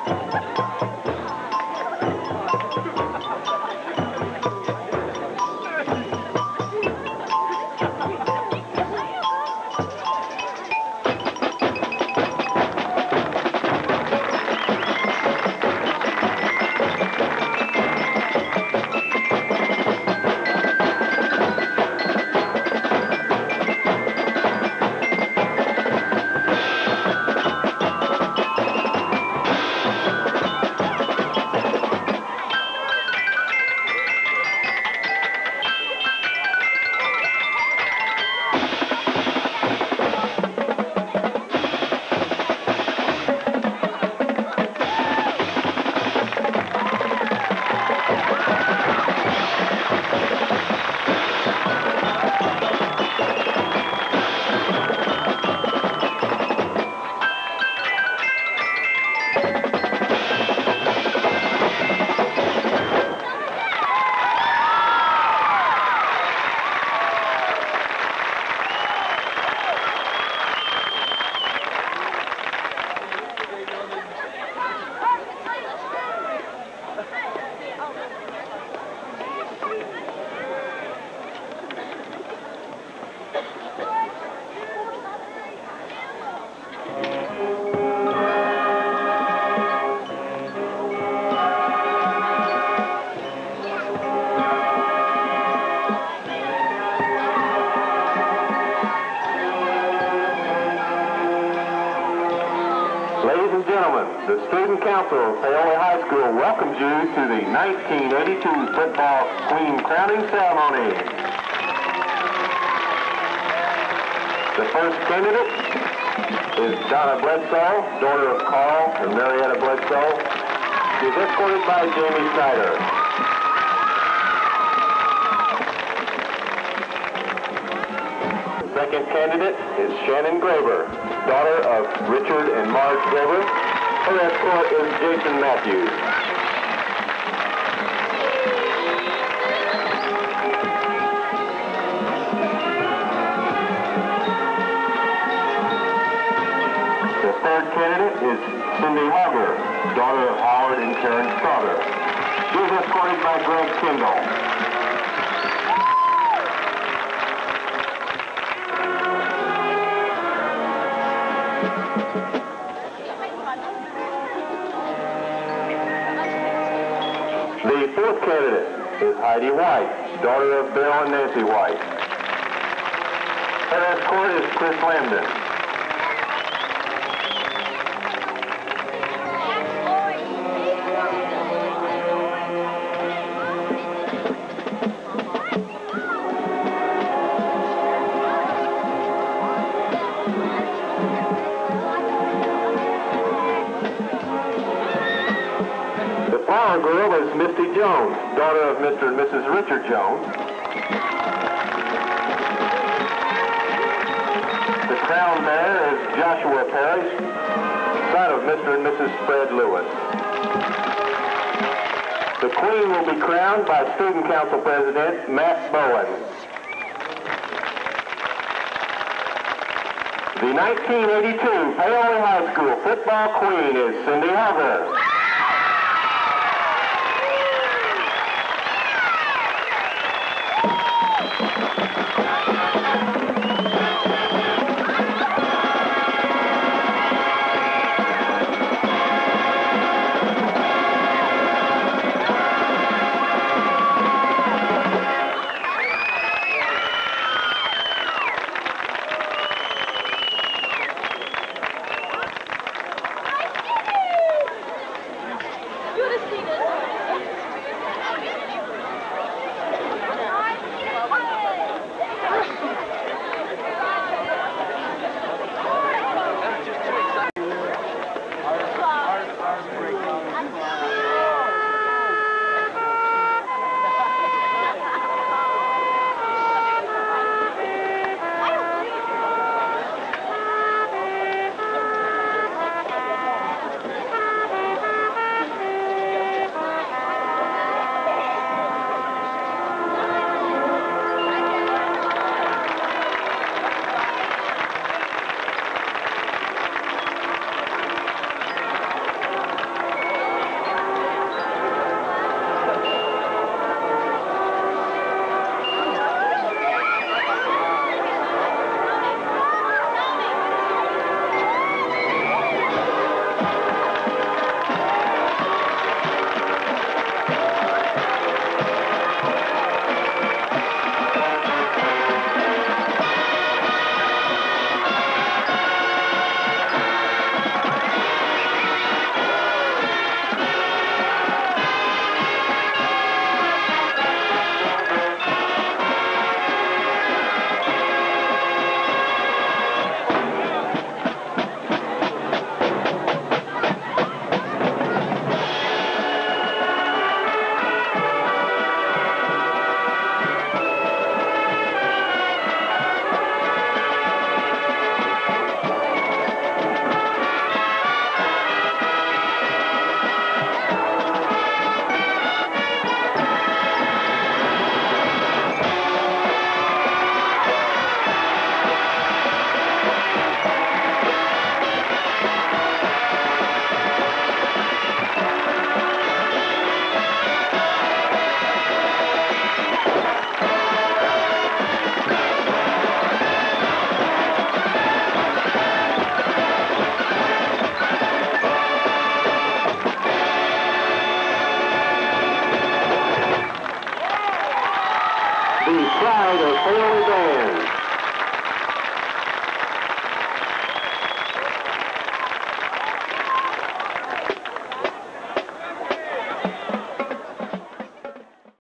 Ladies and gentlemen, the Student Council of Paoli High School welcomes you to the 1982 Football Queen Crowning Ceremony. The first candidate is Donna Bledsoe, daughter of Carl and Marietta Bledsoe. She is escorted by Jamie Snyder. The second candidate is Shannon Graber, daughter of Richard and Marge Graber. Her escort is Jason Matthews. The third candidate is Cindy Hogger, daughter of Howard and Karen Strother. She is escorted by Greg Kendall. The fourth candidate is Heidi White, daughter of Bill and Nancy White. Her escort is Chris Lambden. The flower girl is Misty Jones, daughter of Mr. and Mrs. Richard Jones. The crown bearer is Joshua Parrish, son of Mr. and Mrs. Fred Lewis. The Queen will be crowned by Student Council President Matt Bowen. The 1982 Paoli High School Football Queen is Cindy Hogger. the pride of Paoli Band.